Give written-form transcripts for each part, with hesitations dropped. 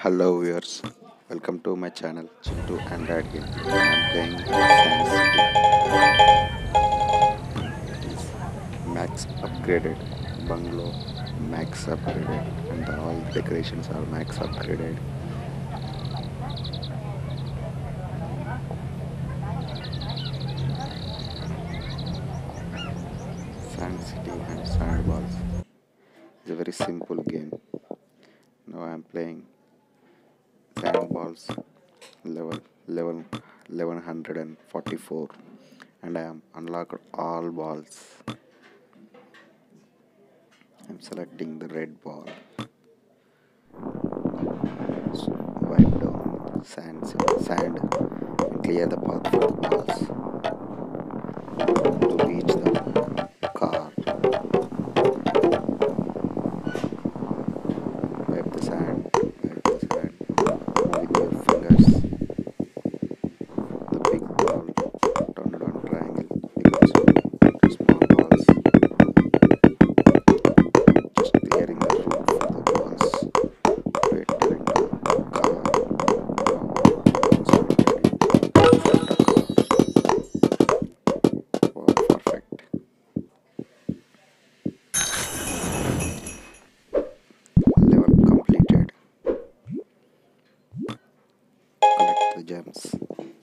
Hello viewers, welcome to my channel Chintu and Dad Gameplay. I am playing Sand City. It is max upgraded bungalow, max upgraded, and all decorations are max upgraded. Sand City and Sandballs is a very simple game. Now I am playing Sandballs level 11, 1144, and I am unlocked all balls. I'm selecting the red ball. Wipe down sand and clear the path for the balls to reach the car. Wipe the sand, move with your fingers. The big ball turned on triangle becomes two small balls. Just clearing the road for the balls to enter into the car. Balls are ready for the car. Wow, perfect. Level completed. Collect the gems.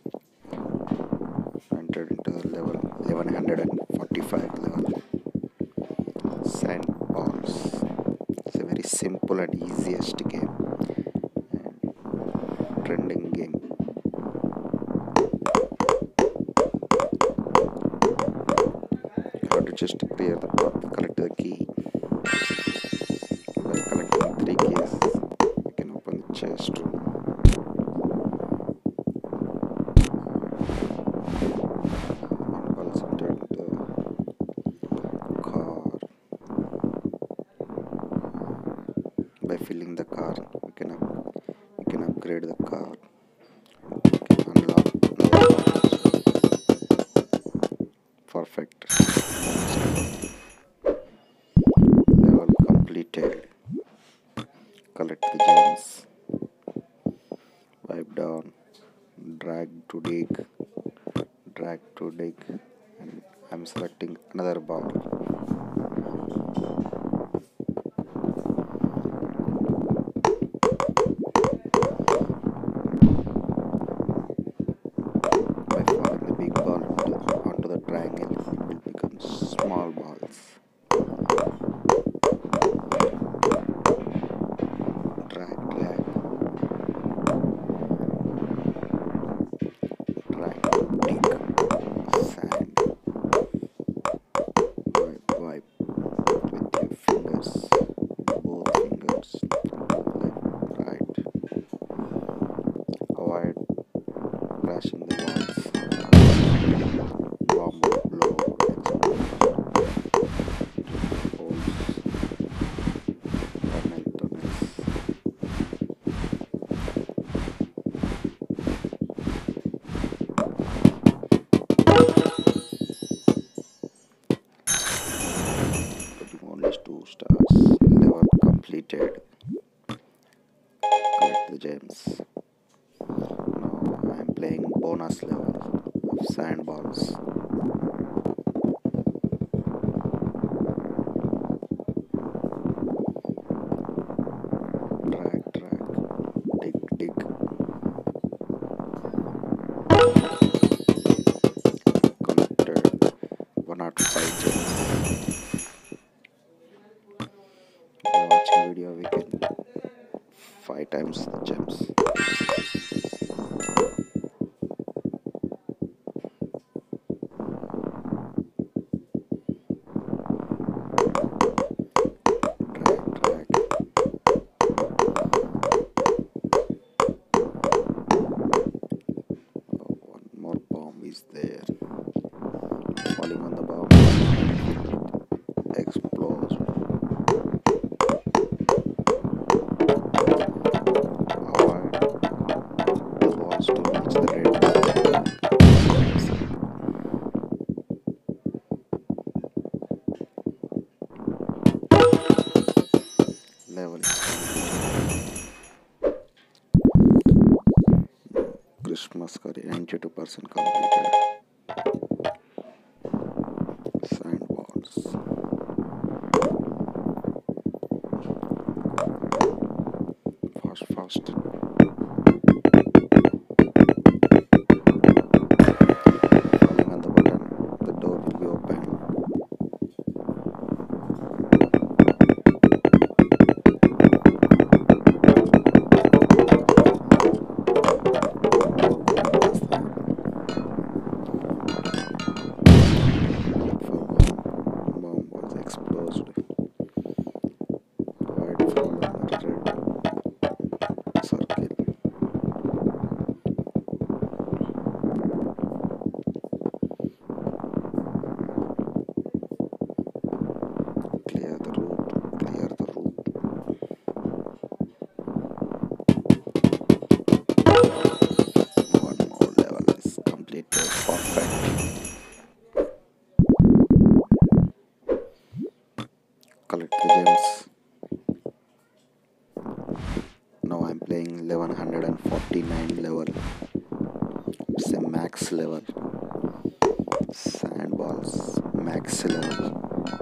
Entered into the level 1145 level. Sand balls. It's a very simple and easiest game and trending game. You have to just clear the path, collect the key. By collecting 3 keys, you can open the chest room. And balls enter into the car. By filling the car, you can upgrade the car. You can unlock another car. Perfect. Level completed. Collect the gems. Wipe down. Drag to dig. And I'm selecting another ball. By falling the big ball onto the triangle, it will become small balls. Drag, dig, sand, wipe with your fingers, both fingers, left, right. Avoid crashing the walls. Bomb will blow or explode. Holes, tunnels. Only 2 stars. Level completed. Collect the gems. Now I am playing bonus level of sandballs. Drag, dig. Collected 105 gems. By watching video, we can 5 times the gems. Drag. Oh, one more bomb is there. Falling on the bomb. Explodes. Avoid Christmas curry 92% completed. Sandballs. Fast, fast. Falling on the button, the door will be open. Bomb was exploded. White fall on the red circle. Clear the route. Clear the route. One more level is completed. Perfect. Collect the gems. Now I'm playing 1149 level. It's a max level. Sandballs max level.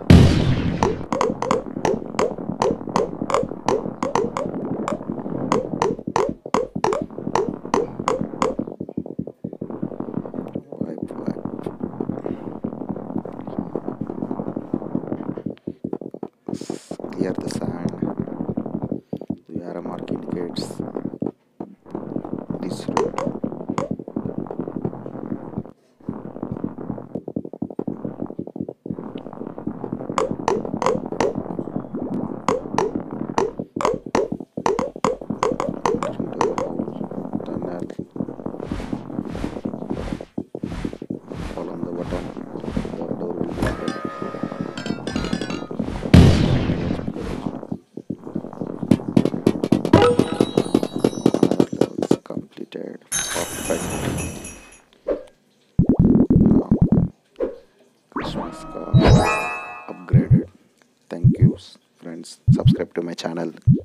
Wipe, wipe. Clear the sand. The arrow mark indicates this route. Into the hole, tunnel. Fall on the button. The door will be open. Another level is completed. Perfect. Now Christmas card is upgraded. Thank you, friends. Subscribe to my channel.